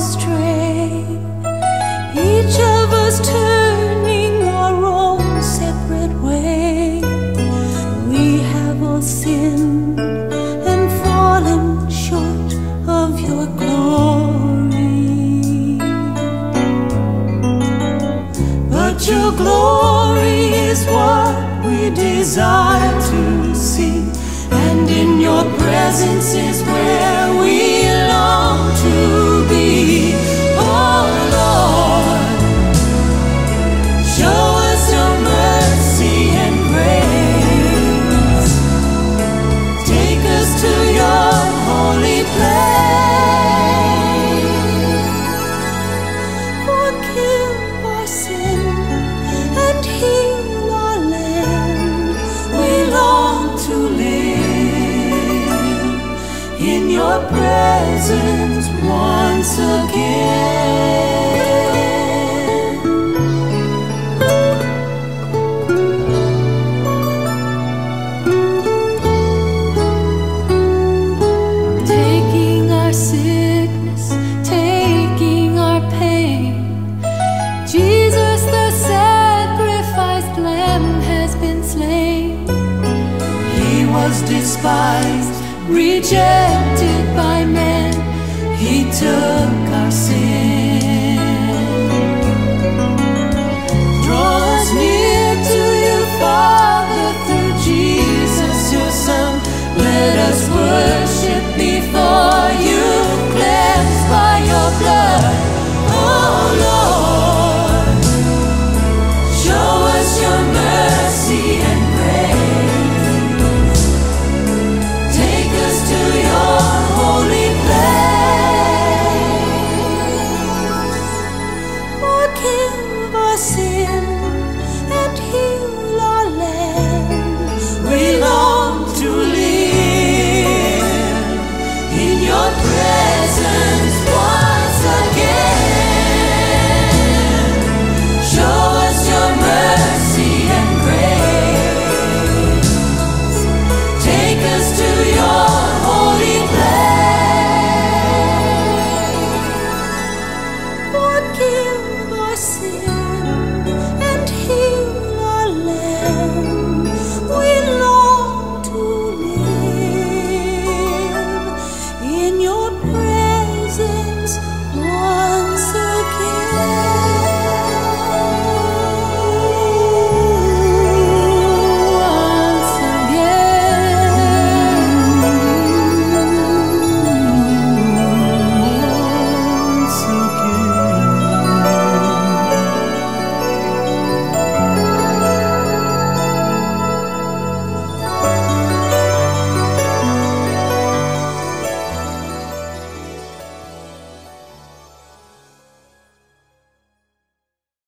astray, each of us turning our own separate way. We have all sinned and fallen short of your glory, but your glory is what we desire to see, and in your presence is where we long to be. Oh Lord, show us your mercy and grace. Take us to your holy place. Forgive our sin and heal our land. We long to live in your presence once again. Taking our sickness, taking our pain, Jesus the sacrificed lamb has been slain. He was despised, rejected by men. He took our sin.